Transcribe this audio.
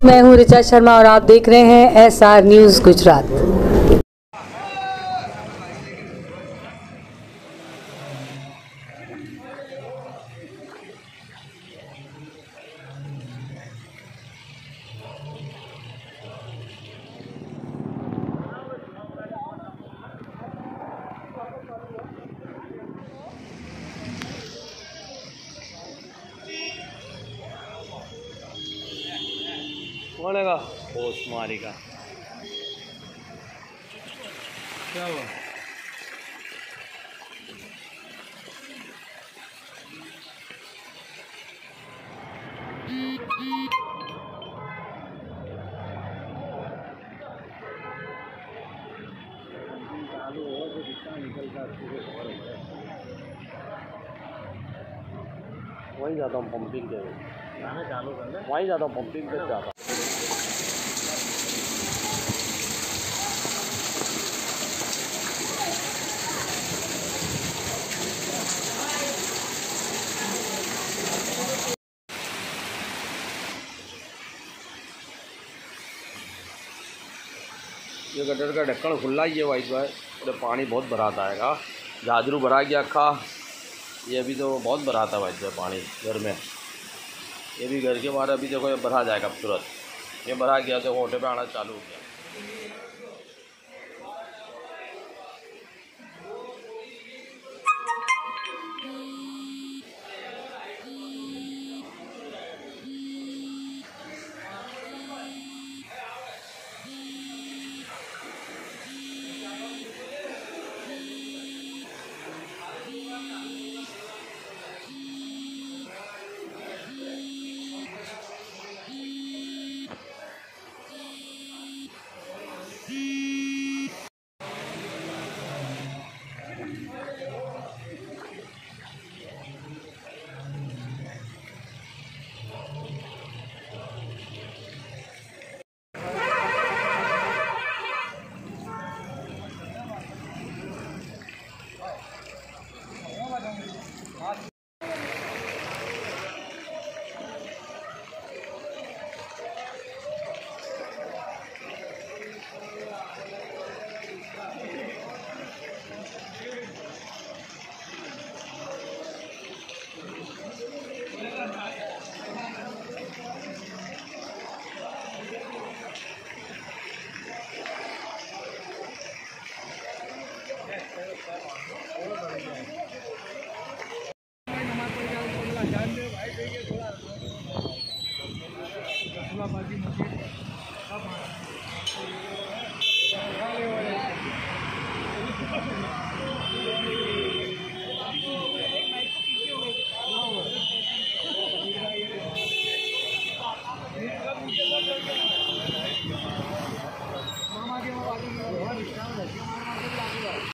मैं हूं ऋचा शर्मा और आप देख रहे हैं SR न्यूज़ गुजरात। कौन है होश मारेगा क्या हुआ? चालू हो जो कितना निकलता वहीं जाता हूँ पंपिंग के गाना चालू करना वहीं जाता हूँ पंपिंग के जाता। ये गटर का ढक्कन खुला ही है वाइट भाई, तो पानी बहुत भरात आएगा। झाजरू भरा गया अखा, ये अभी तो बहुत भराता है वाइट भाई पानी घर में। ये भी घर के बाहर अभी देखो ये भरा जाएगा तुरंत। ये भरा गया तो ओटे पे आना चालू हो गया।